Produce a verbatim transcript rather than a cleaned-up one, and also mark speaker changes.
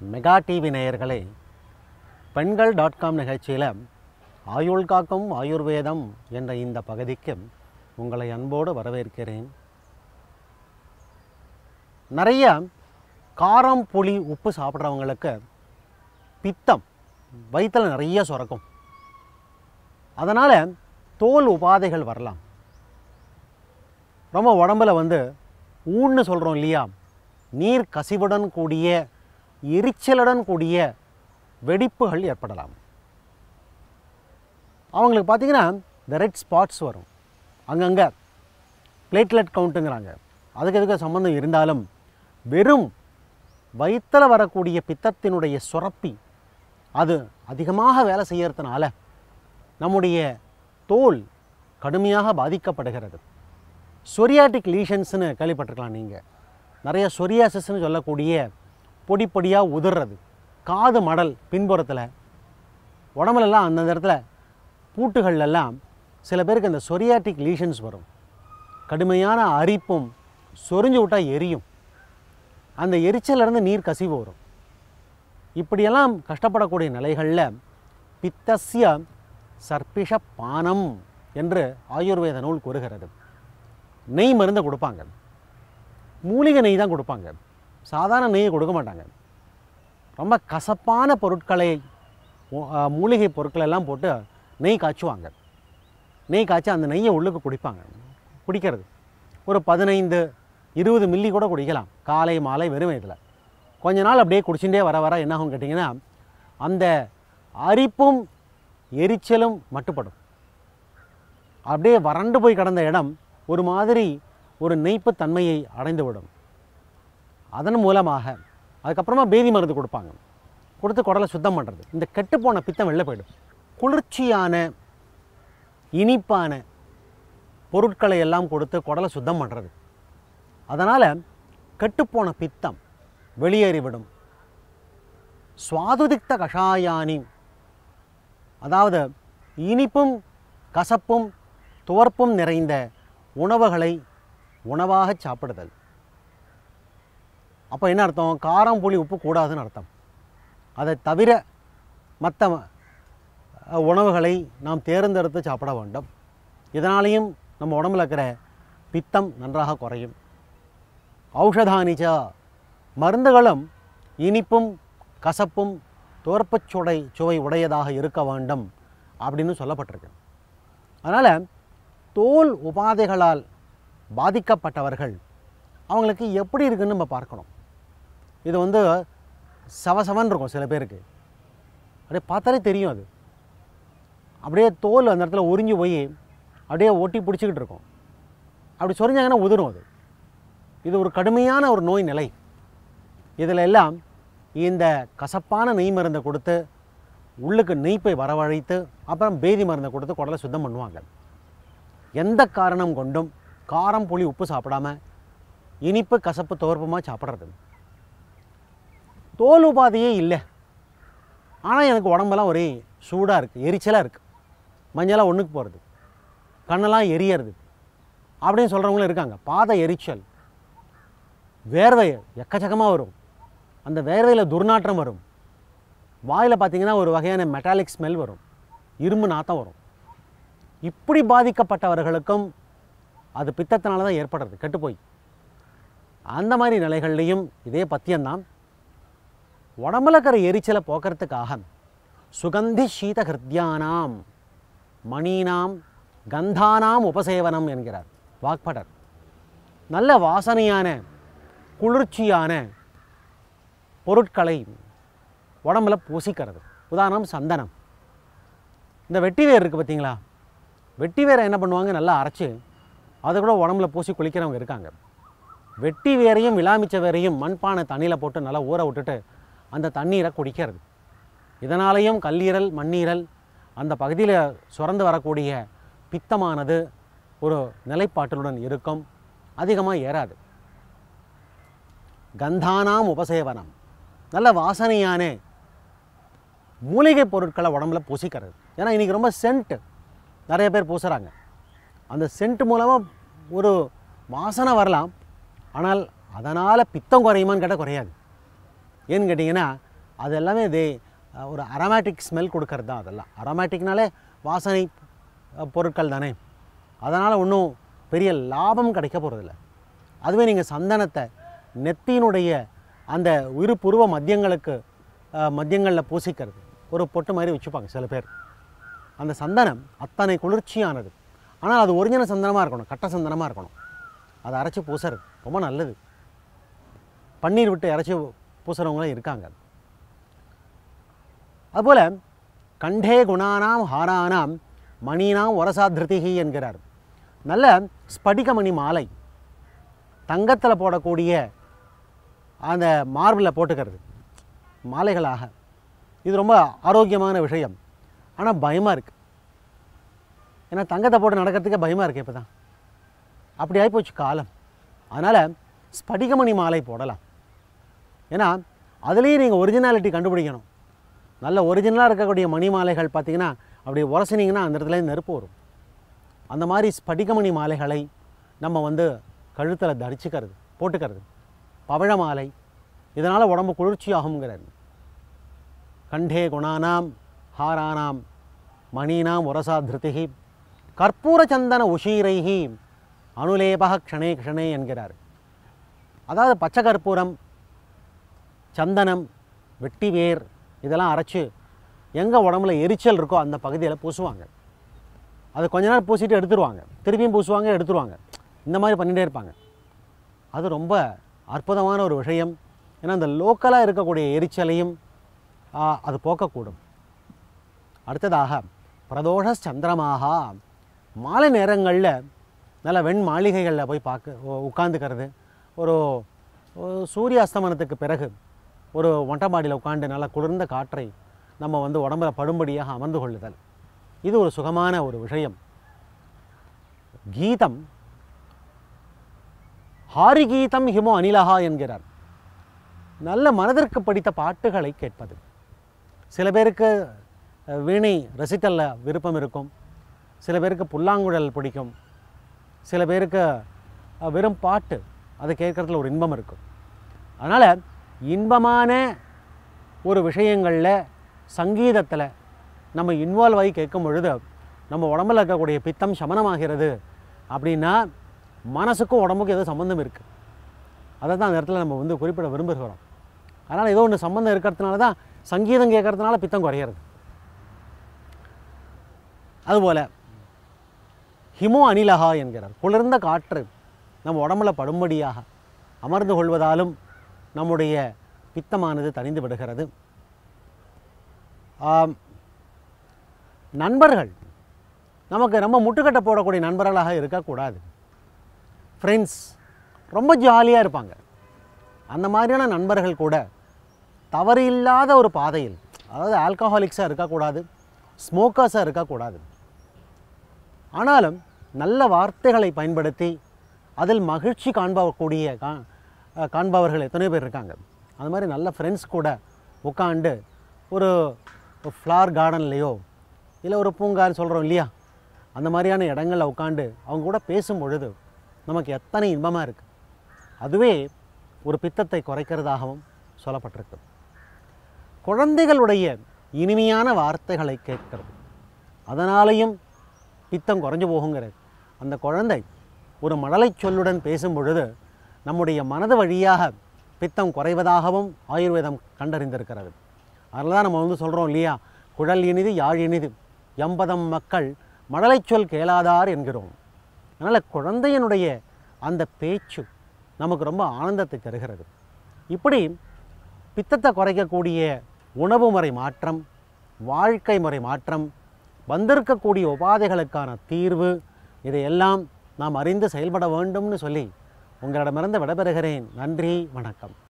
Speaker 1: Mega TV நேயர்களே, பெண்கள் dot com நிகழ்ச்சியில் ஆயுள் காக்கும் ஆயுர்வேதம் என்ற இந்த பகுதிக்கு உங்களை அன்போடு வரவேற்கிறேன். நிறைய காரம், புளி, உப்பு சாப்பிட்றவங்களுக்கு பித்தம் வயிற்றில் நிறைய சுரக்கும். அதனால் தோல் உபாதைகள் வரலாம். ரொம்ப உடம்பில் வந்து ஊன்னு சொல்கிறோம் இல்லையா, நீர் கசிவுடன் கூடிய எரிச்சலுடன் கூடிய வெடிப்புகள் ஏற்படலாம். அவங்களுக்கு பார்த்திங்கன்னா இந்த ரெட் ஸ்பாட்ஸ் வரும், அங்கங்கே பிளேட்லெட் கவுண்ட்டுங்கிறாங்க. அதுக்கு எதுக்கு சம்மந்தம் இருந்தாலும் வெறும் வயிற்றில் வரக்கூடிய பித்தத்தினுடைய சுரப்பி அது அதிகமாக வேலை செய்யறதுனால நம்முடைய தோல் கடுமையாக பாதிக்கப்படுகிறது. சொரியாட்டிக் லீஷன்ஸ்னு கேள்விப்பட்டிருக்கலாம் நீங்கள். நிறைய சொரியாசிஸ்ன்னு சொல்லக்கூடிய பொடி பொடியாக உதிர்றது, காது மடல் பின்புறத்தில், உடம்புலெல்லாம் அந்த இடத்துல பூட்டுகள்லாம் சில பேருக்கு அந்த சொரியாட்டிக் லீஷன்ஸ் வரும். கடுமையான அரிப்பும், சொரிஞ்சு விட்டால் எரியும், அந்த எரிச்சலிருந்து நீர் கசிவு வரும். இப்படியெல்லாம் கஷ்டப்படக்கூடிய நிலைகளில் பித்தஸ்ய சர்பிஷ பானம் என்று ஆயுர்வேத நூல் கூறுகிறது. நெய் மருந்தை கொடுப்பாங்க, மூலிகை நெய் தான் கொடுப்பாங்க, சாதாரண நெய்யை கொடுக்க மாட்டாங்க. ரொம்ப கசப்பான பொருட்களை, மூலிகை பொருட்களெல்லாம் போட்டு நெய் காய்ச்சுவாங்க. நெய் காய்ச்சி அந்த நெய்யை உள்ளுக்கு குடிப்பாங்க. குடிக்கிறது ஒரு பதினைந்து இருபது மில்லி கூட குடிக்கலாம், காலை மாலை வெறும் வயதில். கொஞ்ச நாள் அப்படியே குடிச்சுட்டே வர வர என்னாகும் கேட்டிங்கன்னா, அந்த அரிப்பும் எரிச்சலும் மட்டுப்படும். அப்படியே வறண்டு போய் கிடந்த இடம் ஒரு மாதிரி ஒரு நெய்ப்பு தன்மையை அடைந்துவிடும். அதன் மூலமாக அதுக்கப்புறமா பேதி மருந்து கொடுப்பாங்க, கொடுத்து குடலை சுத்தம் பண்ணுறது. இந்த கெட்டுப்போன பித்தம் வெளில போயிடும். குளிர்ச்சியான இனிப்பான பொருட்களை எல்லாம் கொடுத்து குடலை சுத்தம் பண்ணுறது. அதனால் கெட்டுப்போன பித்தம் வெளியேறிவிடும். சுவாதுதிக்த கஷாயானி, அதாவது இனிப்பும் கசப்பும் துவர்ப்பும் நிறைந்த உணவுகளை உணவாக சாப்பிடுதல். அப்போ என்ன அர்த்தம்? காரம், புளி, உப்பு கூடாதுன்னு அர்த்தம். அதை தவிர மற்ற உணவுகளை நாம் தேர்ந்தெடுத்து சாப்பிட வேண்டும். இதனாலேயும் நம்ம உடம்புல இருக்கிற பித்தம் நன்றாக குறையும். ஔஷதானிச்சா, மருந்துகளும் இனிப்பும் கசப்பும் துவர்ப்புச் சுவை சுவை உடையதாக இருக்க வேண்டும் அப்படின்னு சொல்லப்பட்டிருக்கு. அதனால் தோல் உபாதைகளால் பாதிக்கப்பட்டவர்கள் அவங்களுக்கு எப்படி இருக்குன்னு நம்ம பார்க்கணும். இது வந்து சவசவன் இருக்கும் சில பேருக்கு, அப்படியே பார்த்தாலே தெரியும். அது அப்படியே தோல் அந்த இடத்துல உறிஞ்சி போய் அப்படியே ஒட்டி பிடிச்சிக்கிட்டு இருக்கும். அப்படி சொரிஞ்சாங்கன்னா உதிரும். அது இது ஒரு கடுமையான ஒரு நோய் நிலை. இதில் எல்லாம் இந்த கசப்பான நெய் மருந்தை கொடுத்து உள்ளுக்கு நெய்ப்பை வரவழைத்து அப்புறம் பேதி மருந்தை கொடுத்து குடலை சுத்தம் பண்ணுவாங்க. எந்த காரணம் கொண்டும் காரம், புளி, உப்பு சாப்பிடாம இனிப்பு கசப்பு துவர்ப்புமாக சாப்பிட்றது. தோல் உபாதையே இல்லை, ஆனால் எனக்கு உடம்பெல்லாம் ஒரே சூடாக இருக்குது, எரிச்சலாக இருக்குது, மஞ்சளாக ஒன்றுக்கு போகிறது, கண்ணெல்லாம் எரியறது அப்படின்னு சொல்கிறவங்களும் இருக்காங்க. பாத எரிச்சல், வேர்வை எக்கச்சக்கமாக வரும், அந்த வேர்வையில் துர்நாற்றம் வரும், வாயில் பார்த்திங்கன்னா ஒரு வகையான மெட்டாலிக் ஸ்மெல் வரும், இரும்பு நாத்தம் வரும். இப்படி பாதிக்கப்பட்டவர்களுக்கும் அது பித்தத்தினால தான் ஏற்படுறது, கெட்டுப்போய். அந்த மாதிரி நிலைகள்லையும் இதே பத்தியம்தான். உடம்புல இருக்கிற எரிச்சலை போக்குறதுக்காக சுகந்தி சீத ஹிருத்யானாம் மணீனாம் கந்தானாம் உபசேவனம் என்கிறார் வாக்படர். நல்ல வாசனையான குளிர்ச்சியான பொருட்களை உடம்புல பூசிக்கிறது. உதாரணம் சந்தனம். இந்த வெட்டி வேர் இருக்குது பார்த்தீங்களா, வெட்டி வேரை என்ன பண்ணுவாங்க, நல்லா அரைச்சி அதை கூட உடம்புல பூசி குளிக்கிறவங்க இருக்காங்க. வெட்டி வேரையும் விளாமிச்ச வேரையும் மண்பானை தண்ணியில் போட்டு நல்லா ஊற விட்டுட்டு அந்த தண்ணீரை குடிக்கிறது. இதனாலேயும் கல்லீரல், மண்ணீரல் அந்த பகுதியில் சுரந்து வரக்கூடிய பித்தமானது ஒரு நிலைப்பாட்டுடன் இருக்கும், அதிகமாக ஏறாது. கந்தானாம் உபசேவனம், நல்ல வாசனையான மூலிகை பொருட்களை உடம்புல பூசிக்கிறது. ஏன்னா இன்றைக்கி ரொம்ப சென்ட் நிறைய பேர் பூசுகிறாங்க. அந்த சென்ட் மூலமாக ஒரு வாசனை வரலாம், ஆனால் அதனால் பித்தம் குறையுமான்னு கேட்டால் குறையாது. ஏன்னு கேட்டிங்கன்னா அது எல்லாமே இதே ஒரு அரோமேட்டிக் ஸ்மெல் கொடுக்கறது தான். அதெல்லாம் அரோமேட்டிக்னாலே வாசனை பொருட்கள் தானே, அதனால் ஒன்றும் பெரிய லாபம் கிடைக்க போகிறதில்ல. அதுவே நீங்கள் சந்தனத்தை நெத்தியினுடைய அந்த இரு புருவ மத்தியங்களுக்கு மத்தியங்களில் பூசிக்கிறது, ஒரு பொட்டு மாதிரி வச்சுப்பாங்க சில பேர். அந்த சந்தனம் அத்தனை குளிர்ச்சியானது. ஆனால் அது ஒரிஜினல் சந்தனமாக இருக்கணும், கட்ட சந்தனமாக இருக்கணும். அதை அரைச்சி பூசுறது ரொம்ப நல்லது. பன்னீர் விட்டு இறச்சி பூசுகிறவங்களும் இருக்காங்க. அதுபோல் கண்டே குணானாம் ஹாரானாம் மணினாம் வரசாதிருதிகி என்கிறார். நல்ல ஸ்படிகமணி மாலை, தங்கத்தில் போடக்கூடிய அந்த மார்பில் போட்டுக்கிறது மாலைகளாக, இது ரொம்ப ஆரோக்கியமான விஷயம். ஆனால் பயமாக இருக்குது. ஏன்னா தங்கத்தை போட்டு நடக்கிறதுக்கே பயமாக இருக்குது இப்போ தான், அப்படி ஆகிப்போச்சு காலம். அதனால் ஸ்படிகமணி மாலை போடலாம். ஏன்னா அதுலேயும் நீங்கள் ஒரிஜினாலிட்டி கண்டுபிடிக்கணும். நல்ல ஒரிஜினலாக இருக்கக்கூடிய மணி மாலைகள் பார்த்திங்கன்னா அப்படி உரசினிங்கன்னா அந்த இடத்துல நெருப்பு வரும். அந்த மாதிரி ஸ்படிகமணி மாலைகளை நம்ம வந்து கழுத்தில் தரிச்சிக்கிறது, போட்டுக்கிறது. பவழ மாலை, இதனால் உடம்பு குளிர்ச்சியாகுங்கிறார். கண்டே குணானாம் ஹாரானாம் மணினாம் வரசாதிருதிகி கற்பூர சந்தன உஷீரைஹி அனுலேபக க்ஷணே க்ஷணே என்கிறார். அதாவது பச்சை கற்பூரம், சந்தனம், வெட்டிவேர் இதெல்லாம் அரைச்சி எங்கே உடம்புல எரிச்சல் இருக்கோ அந்த பகுதியில் பூசுவாங்க. அது கொஞ்ச நேரம் பூசிட்டு எடுத்துருவாங்க, திருப்பியும் பூசுவாங்க, எடுத்துருவாங்க. இந்த மாதிரி பண்ணிகிட்டே இருப்பாங்க. அது ரொம்ப அற்புதமான ஒரு விஷயம். ஏன்னா அந்த லோக்கலாக இருக்கக்கூடிய எரிச்சலையும் அது போக்கக்கூடும். அடுத்ததாக பிரதோஷ சந்திரமாக, மாலை நேரங்களில் நல்ல வெண் மாளிகைகளில் போய் பார்க்க உட்காந்துக்கிறது. ஒரு சூரிய அஸ்தமனத்துக்கு பிறகு ஒரு மொட்டைமாடியில் உட்காந்து நல்ல குளிர்ந்த காற்றை நம்ம வந்து உடம்புல படும்படியாக அமர்ந்து கொள்ளுதல், இது ஒரு சுகமான ஒரு விஷயம். கீதம் ஹாரி கீதம் ஹிமோ அனிலஹா என்கிறார். நல்ல மனதிற்கு படித்த பாட்டுகளை கேட்பது. சில பேருக்கு வீணை ரசித்தலில் விருப்பம் இருக்கும், சில பேருக்கு புல்லாங்குழல் பிடிக்கும், சில பேருக்கு வெறும் பாட்டு அதை கேட்குறதுல ஒரு இன்பம் இருக்கும். அதனால் இன்பமான ஒரு விஷயங்களில் சங்கீதத்தில் நம்ம இன்வால்வ் ஆகி கேட்கும் பொழுது நம்ம உடம்பில் இருக்கக்கூடிய பித்தம் சமனமாகிறது. அப்படின்னா மனசுக்கும் உடம்புக்கும் ஏதோ சம்மந்தம் இருக்குது. அதை தான் அந்த இடத்துல நம்ம வந்து குறிப்பிட விரும்புகிறோம். அதனால் ஏதோ ஒன்று சம்மந்தம் இருக்கிறதுனால தான் சங்கீதம் கேட்குறதுனால பித்தம் குறையிறது. அதுபோல் ஹிமோ அனிலஹா என்கிறார். குளிர்ந்த காற்று நம்ம உடம்புல படும்படியாக அமர்ந்து கொள்வதாலும் நம்முடைய பித்தமானது தணிந்து விடுகிறது. நண்பர்கள் நமக்கு ரொம்ப முட்டுக்கட்டை போடக்கூடிய நண்பர்களாக இருக்கக்கூடாது. ஃப்ரெண்ட்ஸ் ரொம்ப ஜாலியாக இருப்பாங்க. அந்த மாதிரியான நண்பர்கள் கூட தவறு இல்லாத ஒரு பாதையில், அதாவது ஆல்கஹாலிக்ஸாக இருக்கக்கூடாது, ஸ்மோக்கர்ஸாக இருக்கக்கூடாது. ஆனாலும் நல்ல வார்த்தைகளை பயன்படுத்தி அதில் மகிழ்ச்சி காண்பக்கூடிய கா காண்பவர்கள் எத்தனை பேர் இருக்காங்க. அது மாதிரி நல்ல ஃப்ரெண்ட்ஸ் கூட உட்காண்டு ஒரு ஃப்ளவர் கார்டன்லேயோ இல்லை ஒரு பூங்கான்னு சொல்கிறோம் இல்லையா, அந்த மாதிரியான இடங்களில் உட்காந்து அவங்க கூட பேசும் பொழுது நமக்கு எத்தனை இன்பமாக இருக்குது. அதுவே ஒரு பித்தத்தை குறைக்கிறதாகவும் சொல்லப்பட்டிருக்கு. குழந்தைகளுடைய இனிமையான வார்த்தைகளை கேட்கிறது, அதனாலேயும் பித்தம் குறைஞ்சு போகுங்கிறது. அந்த குழந்தை ஒரு மழலை சொல்லுடன் பேசும் பொழுது நம்முடைய மனது வழியாக பித்தம் குறைவதாகவும் ஆயுர்வேதம் கண்டறிந்திருக்கிறது. அதனால தான் நம்ம வந்து சொல்கிறோம் இல்லையா, குழல் இனிது யாழ் இனிது எம்பதம் மக்கள் மழலை சொல் கேளாதார் என்கிறோம். அதனால் குழந்தையினுடைய அந்த பேச்சு நமக்கு ரொம்ப ஆனந்தத்தை தருகிறது. இப்படி பித்தத்தை குறைக்கக்கூடிய உணவு முறை மாற்றம், வாழ்க்கை முறை மாற்றம், வந்திருக்கக்கூடிய உபாதைகளுக்கான தீர்வு, இதையெல்லாம் நாம் அறிந்து செயல்பட வேண்டும்னு சொல்லி உங்களிடமிருந்து விடைபெறுகிறேன். நன்றி, வணக்கம்.